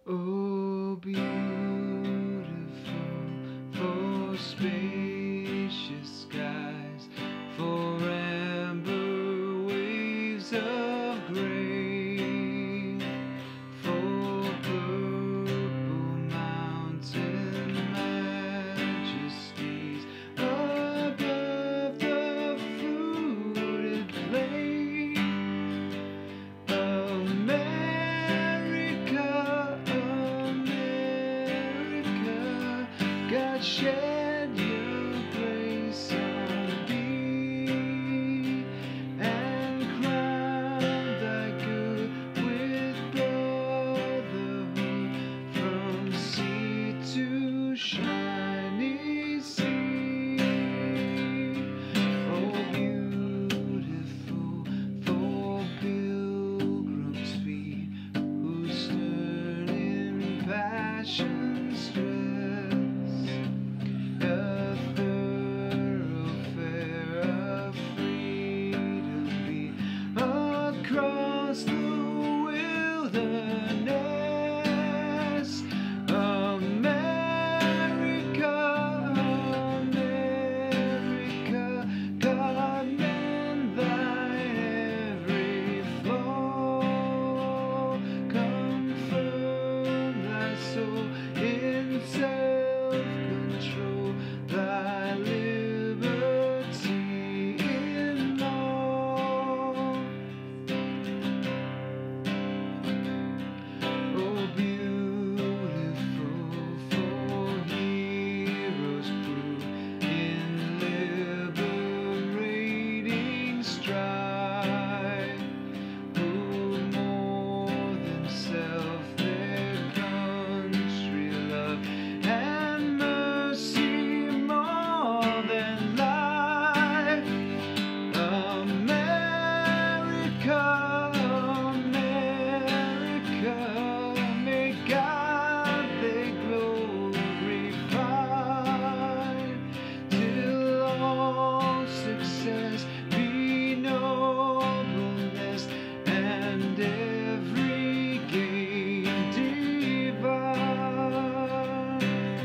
Oh, beautiful for spacious skies, for amber waves of grain, for purple mountain majesties above the fruited plain. God shed your grace on thee, and crown thy good with brotherhood from sea to shining sea. Oh, beautiful for pilgrims' feet, who stern in passion stress, a thoroughfare of freedom beat across the wilderness. America, America, God mend thine every flaw, confirm thy soul in self-control, thy liberty in law. Oh, beautiful for heroes prove in liberating strife, who more than self their country love, and mercy more than life. America, America, may God they glorify, till all success be nobleness, and every gain divine.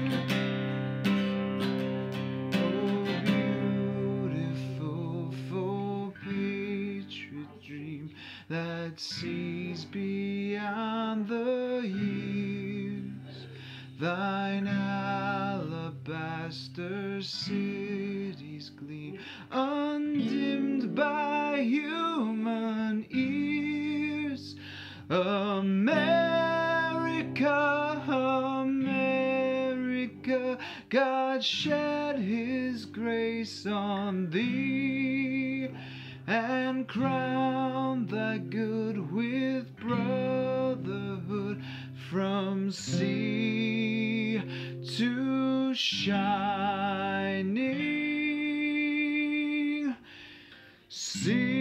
Oh, beautiful for patriot dream that sees beyond the years, thine alabaster cities gleam, undimmed by human ears. America, America, God shed his grace on thee, and crown thy good with brotherhood from sea to shining sea.